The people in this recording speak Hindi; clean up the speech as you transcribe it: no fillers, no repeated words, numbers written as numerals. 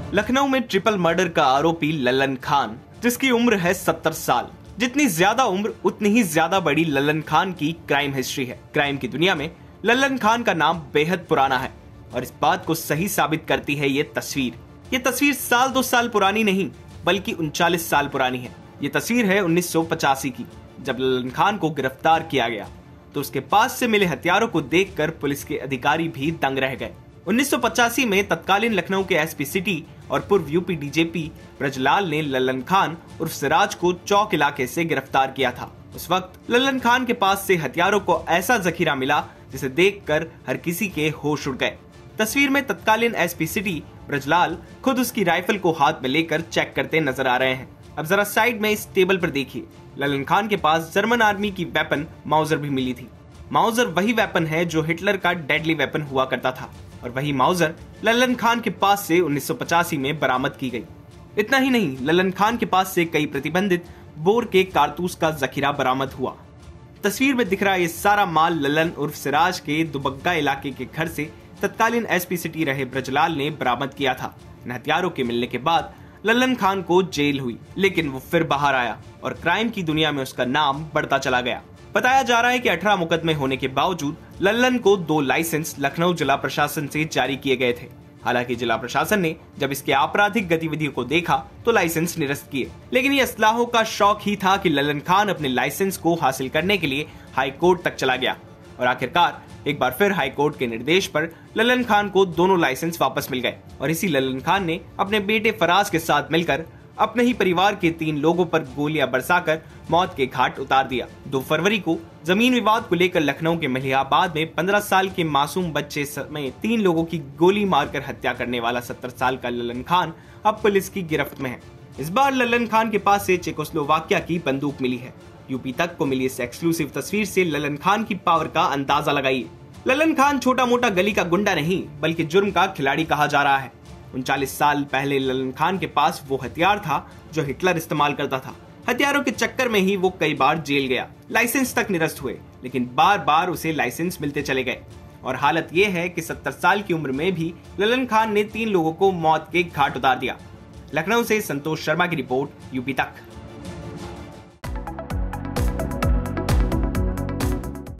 लखनऊ में ट्रिपल मर्डर का आरोपी लल्लन खान, जिसकी उम्र है 70 साल। जितनी ज्यादा उम्र उतनी ही ज्यादा बड़ी लल्लन खान की क्राइम हिस्ट्री है। क्राइम की दुनिया में लल्लन खान का नाम बेहद पुराना है और इस बात को सही साबित करती है ये तस्वीर। ये तस्वीर साल 2 साल पुरानी नहीं बल्कि 39 साल पुरानी है। ये तस्वीर है 1985 की, जब लल्लन खान को गिरफ्तार किया गया तो उसके पास से मिले हथियारों को देखकर पुलिस के अधिकारी भी दंग रह गए। 1985 में तत्कालीन लखनऊ के एसपी सिटी और पूर्व यूपी डीजीपी ब्रजलाल ने लल्लन खान उर्फ सिराज को चौक इलाके से गिरफ्तार किया था। उस वक्त लल्लन खान के पास से हथियारों को ऐसा जखीरा मिला जिसे देखकर हर किसी के होश उड़ गए। तस्वीर में तत्कालीन एसपी सिटी ब्रजलाल खुद उसकी राइफल को हाथ में लेकर चेक करते नजर आ रहे हैं। अब जरा साइड में इस टेबल पर देखिए, लल्लन खान के पास जर्मन आर्मी की वेपन माउजर भी मिली थी। माउजर वही वेपन है जो हिटलर का डेडली वेपन हुआ करता था और वही माउजर लल्लन खान के पास से 1985 में बरामद की गई। इतना ही नहीं, लल्लन खान के पास से कई प्रतिबंधित बोर के कारतूस का जखीरा बरामद हुआ। तस्वीर में दिख रहा ये सारा माल लल्लन उर्फ सिराज के दुबग्गा इलाके के घर से तत्कालीन एसपी सिटी रहे ब्रजलाल ने बरामद किया था। इन हथियारों के मिलने के बाद लल्लन खान को जेल हुई, लेकिन वो फिर बाहर आया और क्राइम की दुनिया में उसका नाम बढ़ता चला गया। बताया जा रहा है कि 18 मुकदमे होने के बावजूद लल्लन को 2 लाइसेंस लखनऊ जिला प्रशासन से जारी किए गए थे। हालांकि जिला प्रशासन ने जब इसके आपराधिक गतिविधियों को देखा तो लाइसेंस निरस्त किए, लेकिन ये असलाहों का शौक ही था कि लल्लन खान अपने लाइसेंस को हासिल करने के लिए हाई कोर्ट तक चला गया और आखिरकार एक बार फिर हाई कोर्ट के निर्देश पर लल्लन खान को दोनों लाइसेंस वापस मिल गए और इसी लल्लन खान ने अपने बेटे फराज के साथ मिलकर अपने ही परिवार के 3 लोगों पर गोलियां बरसाकर मौत के घाट उतार दिया। 2 फरवरी को जमीन विवाद को लेकर लखनऊ के मलिहाबाद में 15 साल के मासूम बच्चे समेत 3 लोगों की गोली मारकर हत्या करने वाला 70 साल का लल्लन खान अब पुलिस की गिरफ्त में है। इस बार लल्लन खान के पास से चेकोस्लोवाकिया की बंदूक मिली है। यूपी तक को मिली इस एक्सक्लूसिव तस्वीर से लल्लन खान की पावर का अंदाजा लगाइए। लल्लन खान छोटा मोटा गली का गुंडा नहीं बल्कि जुर्म का खिलाड़ी कहा जा रहा है। 39 साल पहले लल्लन खान के पास वो हथियार था जो हिटलर इस्तेमाल करता था। हथियारों के चक्कर में ही वो कई बार जेल गया, लाइसेंस तक निरस्त हुए, लेकिन बार बार उसे लाइसेंस मिलते चले गए और हालत ये है कि 70 साल की उम्र में भी लल्लन खान ने 3 लोगों को मौत के घाट उतार दिया। लखनऊ से संतोष शर्मा की रिपोर्ट, यूपी तक।